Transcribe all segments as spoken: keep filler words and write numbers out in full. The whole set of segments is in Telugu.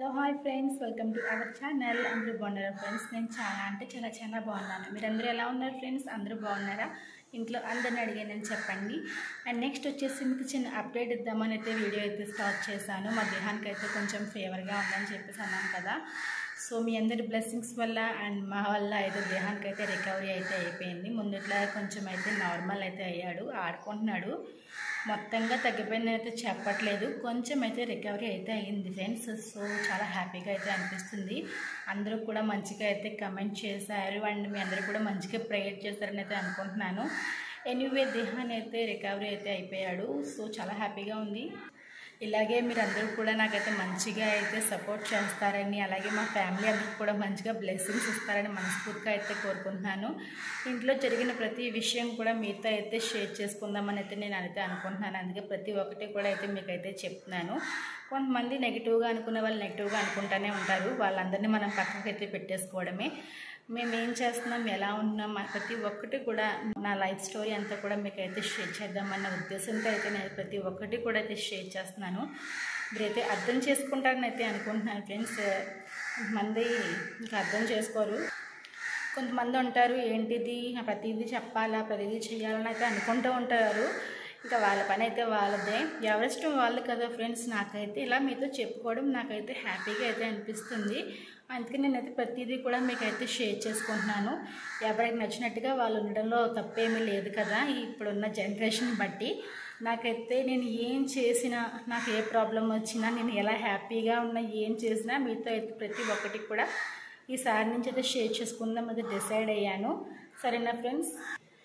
Hello hi friends, welcome to our channel. అందరూ బాగున్నారా ఫ్రెండ్స్? నేను చాలా అంటే చాలా చాలా బాగున్నాను. మీరు అందరూ ఎలా ఉన్నారు ఫ్రెండ్స్? అందరూ బాగున్నారా? ఇంట్లో అందరిని అడిగానని చెప్పండి. అండ్ నెక్స్ట్ వచ్చేసి మీకు చిన్న అప్డేట్ ఇద్దామని అయితే వీడియో అయితే స్టార్ట్ చేశాను. మా దేహానికి అయితే కొంచెం ఫేవర్గా ఉందని చెప్పేసి అన్నాను కదా. సో మీ అందరి బ్లెస్సింగ్స్ వల్ల అండ్ మా వల్ల అయితే దేహానికి అయితే రికవరీ అయితే అయిపోయింది. ముందుట్లా కొంచెం అయితే నార్మల్ అయితే అయ్యాడు, ఆడుకుంటున్నాడు. మొత్తంగా తగ్గిపోయిందని అయితే చెప్పట్లేదు, కొంచెం అయితే రికవరీ అయితే అయ్యింది ఫ్రెండ్స్. సో చాలా హ్యాపీగా అయితే అనిపిస్తుంది. అందరూ కూడా మంచిగా అయితే కమెంట్ చేశారు అండ్ మీ అందరూ కూడా మంచిగా ప్రేయర్ చేశారని అయితే అనుకుంటున్నాను. ఎనీవే దేహాన్ని అయితే రికవరీ అయితే అయిపోయాడు. సో చాలా హ్యాపీగా ఉంది. ఇలాగే మీరు అందరూ కూడా నాకైతే మంచిగా అయితే సపోర్ట్ చేస్తారని, అలాగే మా ఫ్యామిలీ అందరికీ కూడా మంచిగా బ్లెస్సింగ్స్ ఇస్తారని మనస్ఫూర్తిగా అయితే కోరుకుంటున్నాను. ఇంట్లో జరిగిన ప్రతి విషయం కూడా మీతో అయితే షేర్ చేసుకుందామని అయితే నేను అయితే అనుకుంటున్నాను. అందుకే ప్రతి ఒక్కటి కూడా అయితే మీకైతే చెప్తున్నాను. కొంతమంది నెగిటివ్గా అనుకునే వాళ్ళు నెగిటివ్గా అనుకుంటూనే ఉంటారు. వాళ్ళందరినీ మనం పక్కకి అయితే పెట్టేసుకోవడమే. మేము ఏం చేస్తున్నాం, ఎలా ఉంటున్నాం, ప్రతి ఒక్కటి కూడా నా లైఫ్ స్టోరీ అంతా కూడా మీకు అయితే షేర్ చేద్దామన్న ఉద్దేశంతో అయితే నేను ప్రతి ఒక్కటి కూడా అయితే షేర్ చేస్తున్నాను. మీరైతే అర్థం చేసుకుంటారని అయితే అనుకుంటున్నాను ఫ్రెండ్స్. కొంతమంది ఇంకా అర్థం చేసుకోరు. కొంతమంది ఉంటారు, ఏంటిది ప్రతిదీ చెప్పాలా, ప్రతిదీ చేయాలని అయితే అనుకుంటూ ఉంటారు. ఇంకా వాళ్ళ పని అయితే వాళ్ళదే, ఎవరిష్టం వాళ్ళు కదా ఫ్రెండ్స్. నాకైతే ఇలా మీతో చెప్పుకోవడం నాకైతే హ్యాపీగా అయితే అనిపిస్తుంది. అందుకే నేనైతే ప్రతిదీ కూడా మీకైతే షేర్ చేసుకుంటున్నాను. ఎవరికి నచ్చినట్టుగా వాళ్ళు ఉండడంలో తప్పేమీ లేదు కదా. ఇప్పుడున్న జనరేషన్ బట్టి నాకైతే నేను ఏం చేసినా, నాకు ఏ ప్రాబ్లం వచ్చినా, నేను ఎలా హ్యాపీగా ఉన్నా, ఏం చేసినా మీతో అయితే ప్రతి ఒక్కటి కూడా ఈసారి నుంచి అయితే షేర్ చేసుకుందాం అయితే డిసైడ్ అయ్యాను. సరేనా ఫ్రెండ్స్?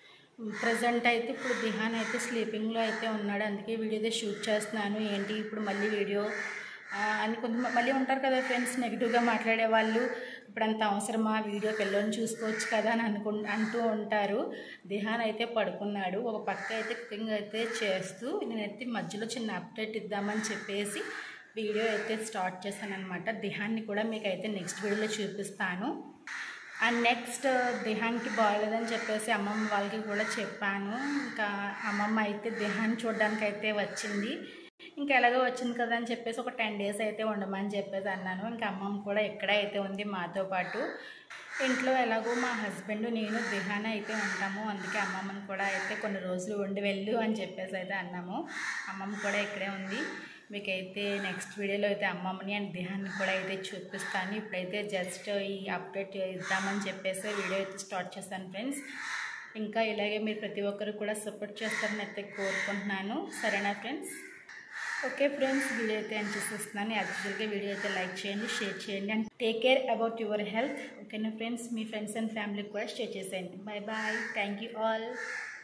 ప్రజెంట్ అయితే ఇప్పుడు దిహాన్ అయితే స్లీపింగ్లో అయితే ఉన్నాడు. అందుకే వీడియో అయితే షూట్ చేస్తున్నాను. ఏంటి ఇప్పుడు మళ్ళీ వీడియో అని కొంత మళ్ళీ ఉంటారు కదా ఫ్రెండ్స్, నెగిటివ్గా మాట్లాడే వాళ్ళు. ఇప్పుడు అంత అవసరమా, వీడియో పిల్లల్ని చూసుకోవచ్చు కదా అని అనుకు అంటూ ఉంటారు. దిహాన్ అయితే పడుకున్నాడు. ఒక పక్క అయితే కుకింగ్ అయితే చేస్తూ నేనైతే మధ్యలో చిన్న అప్డేట్ ఇద్దామని చెప్పేసి వీడియో అయితే స్టార్ట్ చేశాను అనమాట. దిహాన్ని కూడా మీకు అయితే నెక్స్ట్ వీడియోలో చూపిస్తాను. అండ్ నెక్స్ట్ దేహానికి బాగలేదని చెప్పేసి అమ్మమ్మ వాళ్ళకి కూడా చెప్పాను. ఇంకా అమ్మమ్మ అయితే దేహాన్ని చూడడానికి అయితే వచ్చింది. ఇంకా ఎలాగో వచ్చింది కదా అని చెప్పేసి ఒక టెన్ డేస్ అయితే ఉండమని చెప్పేసి అన్నాను. ఇంకా అమ్మమ్మ కూడా ఎక్కడ అయితే ఉంది మాతో పాటు. ఇంట్లో ఎలాగో మా హస్బెండ్ నేను దేహాన్ని అయితే ఉంటాము. అందుకే అమ్మమ్మని కూడా అయితే కొన్ని రోజులు ఉండి వెళ్ళు అని చెప్పేసి అయితే అన్నాము. అమ్మమ్మ కూడా ఇక్కడే ఉంది. మీకైతే నెక్స్ట్ వీడియోలో అయితే అమ్మమ్మని అండ్ దేహాన్ని కూడా అయితే చూపిస్తాను. ఇప్పుడైతే జస్ట్ ఈ అప్డేట్ ఇద్దామని చెప్పేసి వీడియో అయితే స్టార్ట్ చేశాను ఫ్రెండ్స్. ఇంకా ఇలాగే మీరు ప్రతి ఒక్కరు కూడా సపోర్ట్ చేస్తారని అయితే కోరుకుంటున్నాను. సరేనా ఫ్రెండ్స్? ఓకే ఫ్రెండ్స్, వీడియో అయితే ఎండ్ చేసేస్తున్నాను. యాక్చువల్గా వీడియో అయితే లైక్ చేయండి, షేర్ చేయండి and take care about your health. ఓకేనా ఫ్రెండ్స్? మీ ఫ్రెండ్స్ అండ్ ఫ్యామిలీకి కూడా షేర్ చేసేయండి. Bye bye, thank you all.